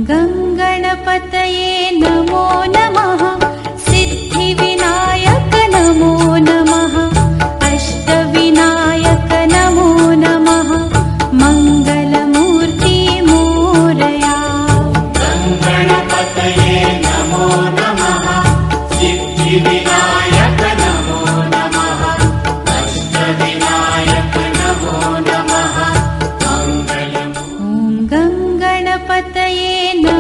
ಗಂ ಗಣಪತಯೇ ನಮೋ ನಮಃ ಸಿದ್ಧಿವಿನಾಯಕ ನಮೋ ನಮಃ ಅಷ್ಟವಿನಾಯಕ ನಮೋ ನಮಃ ಮಂಗಲಮೂರ್ತಿ ಮೋರಯಾ. ಗಂ ಗಣಪತಯೇ ನಮೋ ನಮಃ ಸಿದ್ಧಿವಿನಾಯಕ ನಮೋ ನಮಃ ಅಷ್ಟವಿನಾಯಕ ನಮೋ ನಮಃ ಮಂಗಲಂ. ಓಂ ಗಂ ಗಣಪತಯೇ ನಮೋ